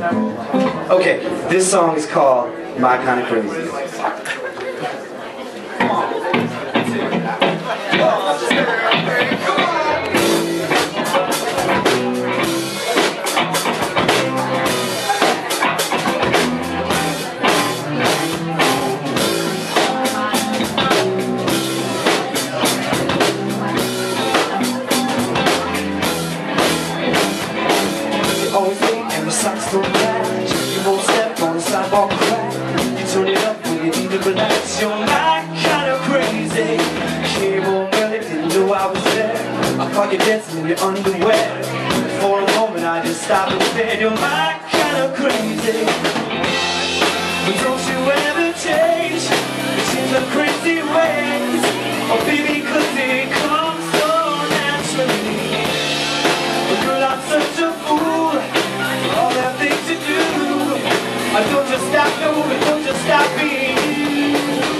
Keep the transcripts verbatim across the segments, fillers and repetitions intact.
Okay, this song is called My Kind of Crazy. Always late and the socks don't match. You won't step on the sidewalk crack. You turn it up when you need to relax. You're my kind of crazy. Came home early, didn't know I was there. I caught you dancing in your underwear. For a moment I just stopped and stared. You're my kind of crazy. But don't you ever change. Change the crazy ways. Oh baby, cause it comes so naturally. But girl, I'm such a fool. All that things to do. I don't just stop moving, don't just stop being.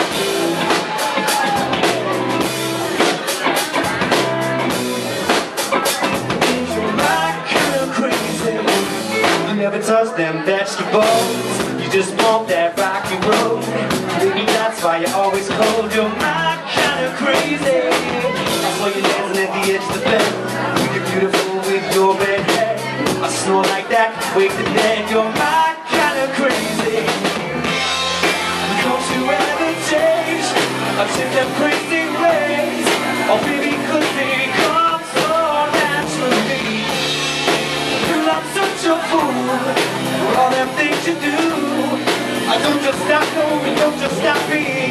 You're my kind of crazy. You never touch them vegetables. You just want that rocky road. Maybe that's why you're always cold. You're my kind of crazy. That's why you're dancing at the edge of the bed. You're beautiful with your red hair. I snore like that, wake the dead. You're my kind of crazy. Don't you ever change. I take them crazy ways. Oh baby, cause they come so naturally. Girl, I'm such a fool for all them things you do. I don't just stop moving, don't just stop being.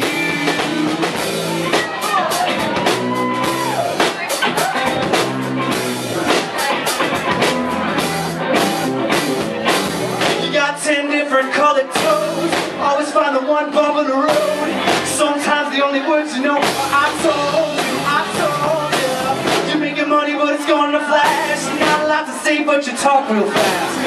Ten different colored toes. Always find the one bump in the road. Sometimes the only words you know are I told you, I told you. You're making money but it's going to flash. Not a lot to say but you talk real fast.